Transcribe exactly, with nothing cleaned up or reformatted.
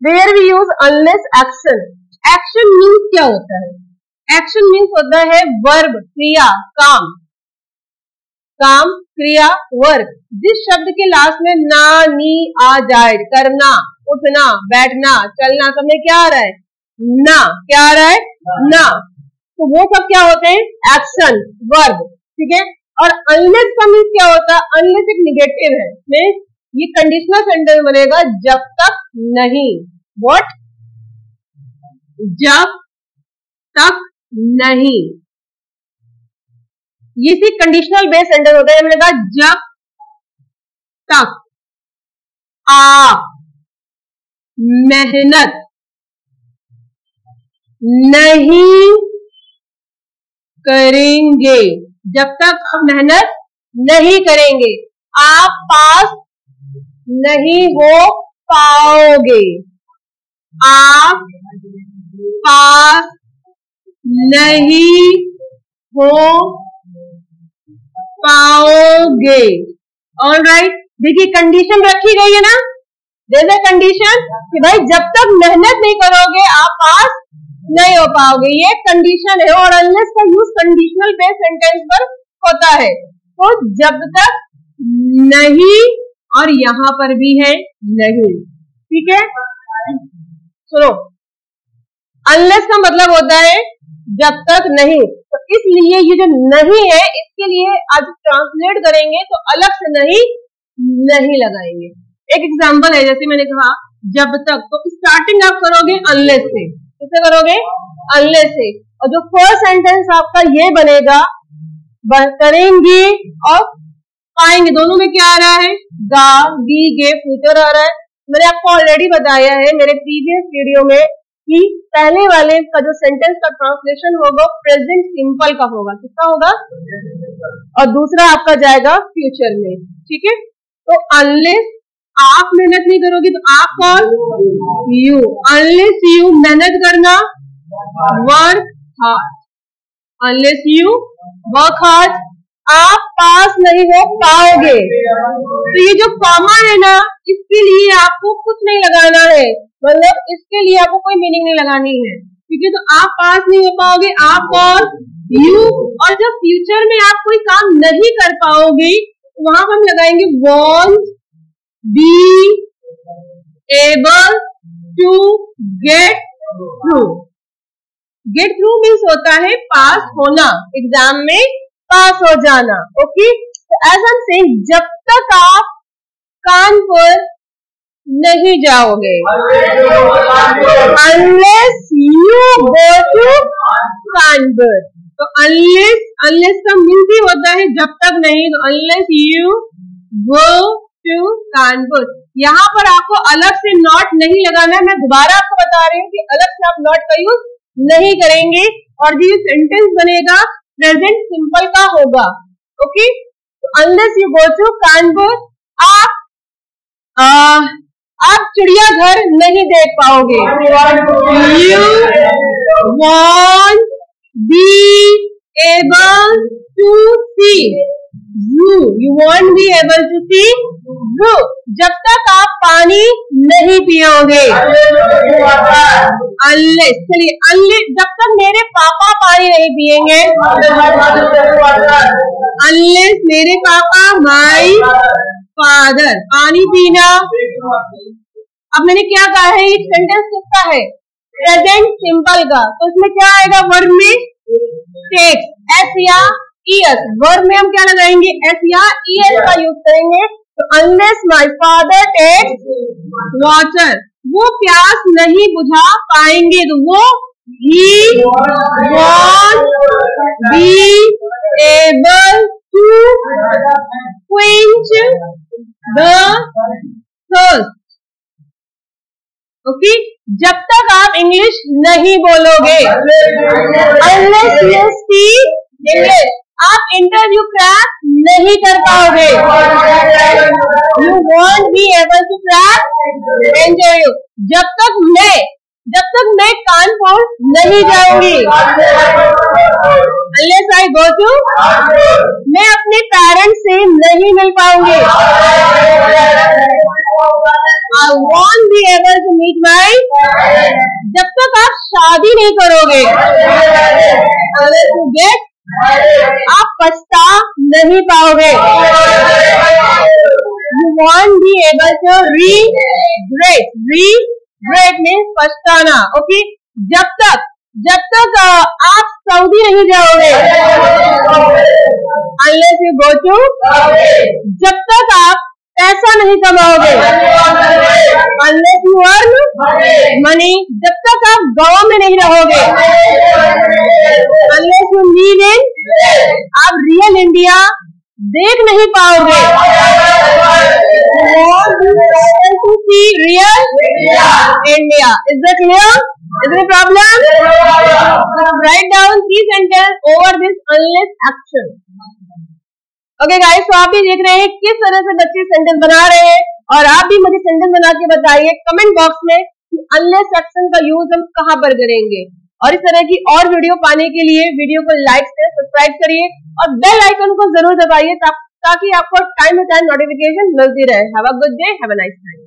Where we use unless action. Action means क्या होता है? एक्शन मीन्स होता है वर्ब, क्रिया, काम, काम, क्रिया, वर्ब। जिस शब्द के लास्ट में ना, नी आ जाए, करना, उठना, बैठना, चलना, सब में क्या आ रहा है? ना। क्या आ रहा है? ना। तो वो सब क्या होते हैं? एक्शन, वर्ब, ठीक है। और अनलेस का मीन्स क्या होता है? अनलेस एक निगेटिव है, मीन्स ये कंडीशनल सेंटेंस बनेगा जब तक नहीं। व्हाट? जब तक नहीं। ये सी कंडीशनल बेस सेंटेंस होता है। मैंने कहा जब तक आप मेहनत नहीं करेंगे, जब तक आप मेहनत नहीं करेंगे, आप पास नहीं हो पाओगे, आप पास नहीं हो पाओगे। ऑलराइट, देखिए कंडीशन रखी गई है ना, जैसे कंडीशन कि भाई जब तक मेहनत नहीं करोगे आप पास नहीं हो पाओगे, ये कंडीशन है। और अनलेस का यूज कंडीशनल बेस सेंटेंस पर होता है। तो जब तक नहीं, और यहां पर भी है नहीं, ठीक है। सुनो, अनलेस का मतलब होता है जब तक नहीं। तो इसलिए ये जो नहीं है, इसके लिए आज ट्रांसलेट करेंगे तो अलग से नहीं नहीं लगाएंगे। एक एग्जांपल है, जैसे मैंने कहा जब तक, तो स्टार्टिंग आप करोगे अनलेस से। किससे करोगे? अनलेस से। और जो फर्स्ट सेंटेंस आपका ये बनेगा, करेंगे और पाएंगे, दोनों में क्या आ रहा है? गा, गी, गे, फ्यूचर आ रहा है। मैंने आपको ऑलरेडी बताया है मेरे प्रीवियस वीडियो में कि पहले वाले का जो सेंटेंस का ट्रांसलेशन होगा प्रेजेंट सिंपल का होगा। किसका होगा? और दूसरा आपका जाएगा फ्यूचर में, ठीक है। तो अनलेस आप मेहनत नहीं करोगे तो आप कौन? यू। अनलेस यू मेहनत करना, work hard. Unless you work hard, आप पास नहीं हो पाओगे। तो ये जो कॉमा है ना, इसके लिए आपको कुछ नहीं लगाना है, मतलब इसके लिए आपको कोई मीनिंग नहीं लगानी है, ठीक है। तो आप पास नहीं हो पाओगे, आप और यू। और जब फ्यूचर में आप कोई काम नहीं कर पाओगे, वहां हम लगाएंगे won't be able to get through. Get through means होता है पास होना, एग्जाम में पास हो जाना, ओके। तो एज आई एम सेइंग, जब तक आप कानपुर नहीं जाओगे, unless you go to Kanpur. तो अनलेस, अनलेस का मीन्स ही होता है जब तक नहीं। तो unless you go to Kanpur, यहाँ पर आपको अलग से नॉट नहीं लगाना है। मैं दोबारा आपको बता रही हूँ कि अलग से आप नॉट का यूज नहीं करेंगे। और जो सेंटेंस बनेगा प्रेजेंट सिंपल का होगा, ओके। तो unless you go to Kanpur, आप आ, आप चिड़ियाघर नहीं देख पाओगे। You won't be able to see zoo, you won't be able to see zoo. जब तक आप पानी नहीं पियोगे, अनलेस, चलिए अनलेस, जब तक मेरे पापा पानी नहीं पिएंगे, अनलेस मेरे पापा, माई फादर, पानी पीना। अब मैंने क्या कहा है, एक सेंटेंस किसका है? प्रेजेंट सिंपल का। तो इसमें क्या आएगा? वर्ब में टेक्स, एस या ईएस। वर्ब में हम क्या लगाएंगे? एस या ईएस का यूज करेंगे। तो unless my father takes water, वो प्यास नहीं बुझा पाएंगे। तो वो ही won't be able to quench the thirst, okay. जब तक आप इंग्लिश नहीं बोलोगे, अनलेस यू स्पीक इंग्लिश, आप इंटरव्यू क्रैक नहीं कर पाओगे। You won't be able to crack interview. जब तक मैं जब तक मैं कानपुर नहीं जाऊंगी, अनलेस आई गो टू, मैं अपने पेरेंट्स से नहीं मिल पाऊंगी। आई won't be able to meet my, जब तक आप शादी नहीं करोगे, unless you get, आप पछता नहीं पाओगे. You won't be able to regret. Regret means पछताना. ओके, जब तक जब तक आप सऊदी नहीं जाओगे, unless you go to, जब तक आप पैसा नहीं कमाओगे, unless you earn money, जब तक आप गांव में नहीं रहोगे, unless you live in, आप रियल इंडिया देख नहीं पाओगे. to see real India. Is that clear? Is there a problem? Write down key sentence over this unless action. Okay guys, तो आप भी देख रहे हैं किस तरह से बच्चे सेंटेंस बना रहे हैं, और आप भी मुझे सेंटेंस बना के बताइए कमेंट बॉक्स में कि अनलेस एक्शन का यूज हम कहां पर करेंगे. और इस तरह की और वीडियो पाने के लिए वीडियो को लाइक से सब्सक्राइब करिए और बेल आइकन को जरूर दबाइए ताकि आपको टाइम टू टाइम नोटिफिकेशन मिलती रहे. Have a good day, have a nice time.